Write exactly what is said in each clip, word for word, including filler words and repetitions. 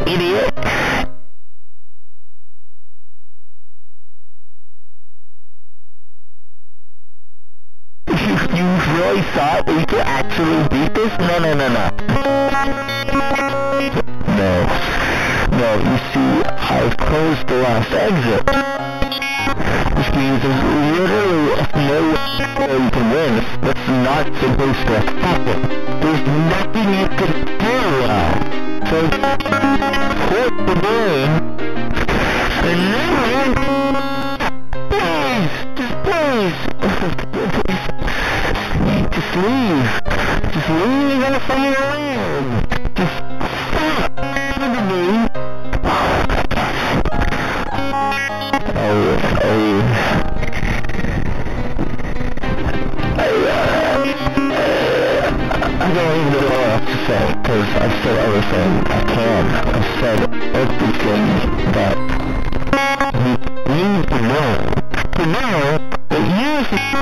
idiot. You, you really thought we could actually beat this? No, no, no, no. No. No, you see, I've closed the last exit. Which means there's literally no way you can win. That's not supposed to happen. There's nothing you can do now. So, quit the game. And then, please, just please. Just leave. Just leave and find your land. Just stop. Look at me. Oh, oh. I, uh, I don't even know what else to say, because I've said everything I can. I've said everything that you need to know. To know that you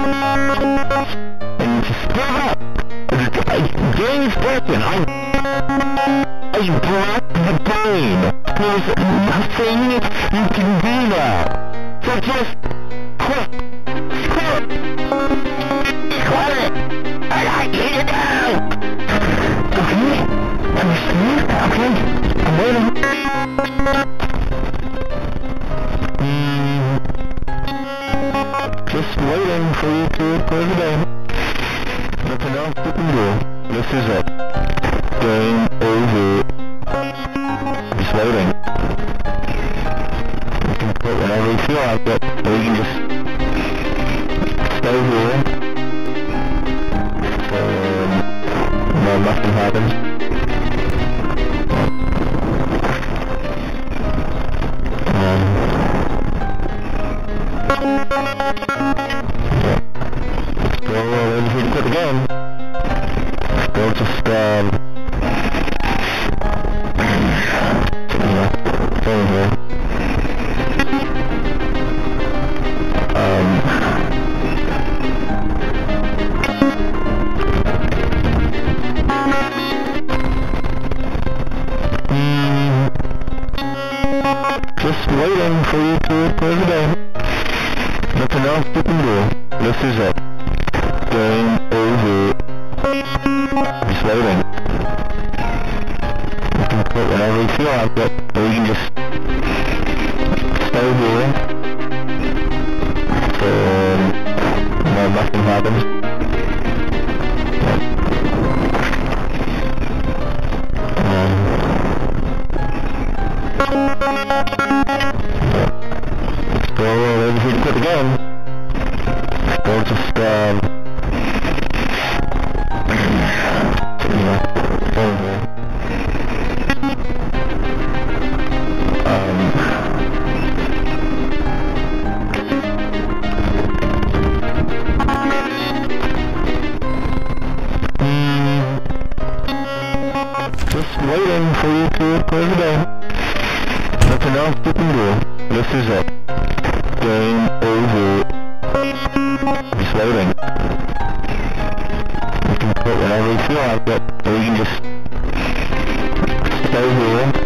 and just give up. The game's broken. I, I broke the game. There's nothing you can do now. So just quit. Quit. Quit it. I like you to know. Okay. Understand? Okay. I'm waiting. Mm. Just waiting for you to play the game. Nothing else you can do. This is it. Game over. Just waiting. You can quit whenever you feel like it, or you can just stay here. Um, no, nothing happens. Um, Still waiting for you to quit the game. Still just, um... yeah, staying here. Um... Mm, just waiting for you to play the game. Nothing else you can do. This is it. Game over. Just waiting. You can quit whenever you feel like it, or you can just stay here. Um, no, nothing happens. Um, still waiting for you to quit the game. Still just, um... Just waiting for you to play the game. Nothing else you can do. This is it. Game over. Just waiting. You can quit whenever you feel like it, or you can just stay here.